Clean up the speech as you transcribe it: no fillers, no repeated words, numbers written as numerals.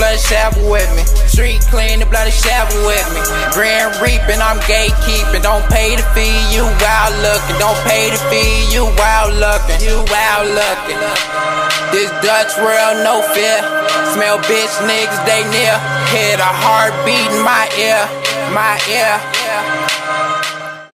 bloody shovel with me. Street clean, the bloody shovel with me. Grand reaping, I'm gatekeeping. Don't pay the fee, you wild looking. Don't pay the fee, you wild looking. You wild looking. This Dutch world, no fear. Smell bitch niggas, they near. Hear the heartbeat in my ear, my ear.